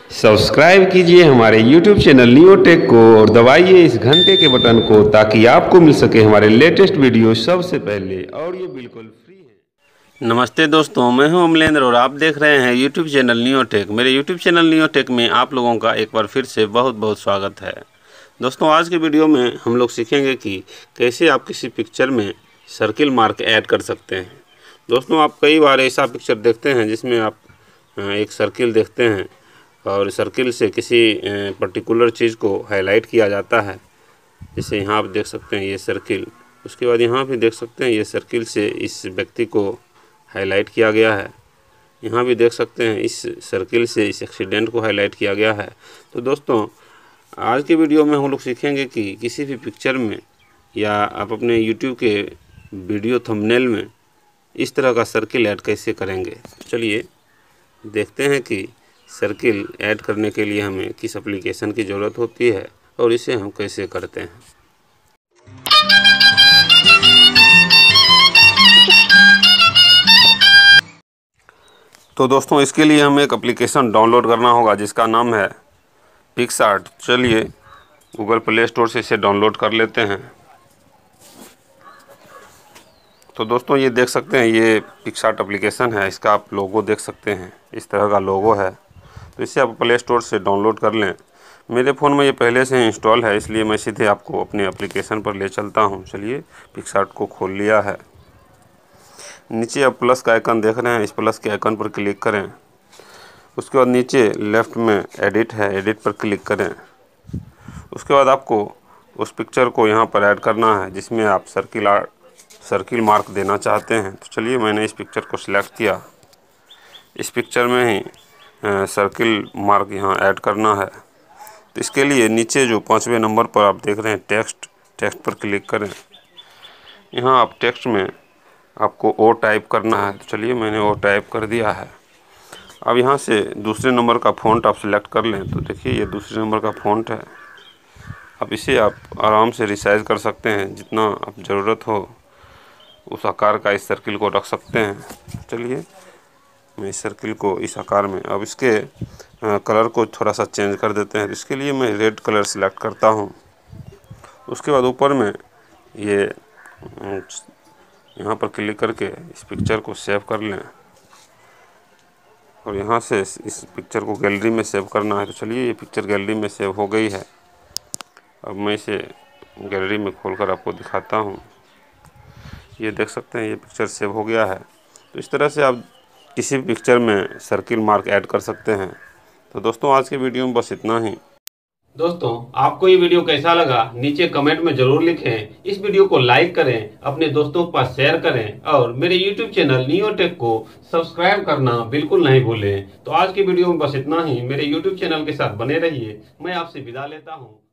Subscribe कीजिए हमारे YouTube channel Neotech को और दबाइए इस घंटे के बटन को ताकि आपको मिल सके हमारे लेटेस्ट वीडियो सबसे पहले और ये बिल्कुल फ्री है। नमस्ते दोस्तों, मैं हूं अमलेंद्र और आप देख रहे हैं YouTube चैनल नियोटेक। मेरे YouTube चैनल नियोटेक में आप लोगों का एक बार फिर से बहुत बहुत स्वागत है। दोस्तों, आज के वीडियो में हम लोग सीखेंगे कि कैसे आप किसी पिक्चर में सर्किल मार्क ऐड कर सकते हैं। दोस्तों, आप कई बार ऐसा पिक्चर देखते हैं जिसमें आप एक सर्किल देखते हैं और सर्किल से किसी पर्टिकुलर चीज़ को हाईलाइट किया जाता है। जैसे यहाँ आप देख सकते हैं ये सर्किल, उसके बाद यहाँ भी देख सकते हैं ये सर्किल से इस व्यक्ति को हाईलाइट किया गया है। यहाँ भी देख सकते हैं इस सर्किल से इस एक्सीडेंट को हाईलाइट किया गया है। तो दोस्तों, आज के वीडियो में हम लोग सीखेंगे कि किसी भी पिक्चर में या आप अपने YouTube के वीडियो थंबनेल में इस तरह का सर्किल ऐड कैसे करेंगे। चलिए देखते हैं कि सर्किल ऐड करने के लिए हमें किस एप्लीकेशन की ज़रूरत होती है और इसे हम कैसे करते हैं। तो दोस्तों, इसके लिए हमें एक एप्लीकेशन डाउनलोड करना होगा जिसका नाम है पिक्सआर्ट। चलिए गूगल प्ले स्टोर से इसे डाउनलोड कर लेते हैं। तो दोस्तों, ये देख सकते हैं ये पिक्सआर्ट एप्लीकेशन है। इसका आप लोगो देख सकते हैं, इस तरह का लोगो है। तो इसे आप प्ले स्टोर से डाउनलोड कर लें। मेरे फ़ोन में ये पहले से इंस्टॉल है, इसलिए मैं सीधे आपको अपने एप्लीकेशन पर ले चलता हूँ। चलिए, पिक्सआर्ट को खोल लिया है। नीचे आप प्लस का आइकन देख रहे हैं, इस प्लस के आइकन पर क्लिक करें। उसके बाद नीचे लेफ़्ट में एडिट है, एडिट पर क्लिक करें। उसके बाद आपको उस पिक्चर को यहाँ पर ऐड करना है जिसमें आप सर्किल मार्क देना चाहते हैं। तो चलिए, मैंने इस पिक्चर को सिलेक्ट किया। इस पिक्चर में ही सर्किल मार्क यहाँ ऐड करना है। तो इसके लिए नीचे जो 5वें नंबर पर आप देख रहे हैं टेक्स्ट पर क्लिक करें। यहाँ आप टेक्स्ट में आपको ओ टाइप करना है। तो चलिए, मैंने ओ टाइप कर दिया है। अब यहाँ से दूसरे नंबर का फ़ॉन्ट आप सेलेक्ट कर लें। तो देखिए, ये दूसरे नंबर का फ़ॉन्ट है। अब इसे आप आराम से रिसाइज कर सकते हैं, जितना आप ज़रूरत हो उस आकार का इस सर्किल को रख सकते हैं। चलिए, मैं इस सर्किल को इस आकार में, अब इसके कलर को थोड़ा सा चेंज कर देते हैं। इसके लिए मैं रेड कलर सिलेक्ट करता हूँ। उसके बाद ऊपर में ये यहाँ पर क्लिक करके इस पिक्चर को सेव कर लें और यहाँ से इस पिक्चर को गैलरी में सेव करना है। तो चलिए, ये पिक्चर गैलरी में सेव हो गई है। अब मैं इसे गैलरी में खोलकर आपको दिखाता हूँ। ये देख सकते हैं ये पिक्चर सेव हो गया है। तो इस तरह से आप किसी भी पिक्चर में सर्किल मार्क ऐड कर सकते हैं। तो दोस्तों, आज के वीडियो में बस इतना ही। दोस्तों, आपको ये वीडियो कैसा लगा नीचे कमेंट में जरूर लिखें। इस वीडियो को लाइक करें, अपने दोस्तों के पास शेयर करें और मेरे YouTube चैनल नियोटेक को सब्सक्राइब करना बिल्कुल नहीं भूलें। तो आज की वीडियो में बस इतना ही। मेरे YouTube चैनल के साथ बने रहिए। मैं आपसे विदा लेता हूँ।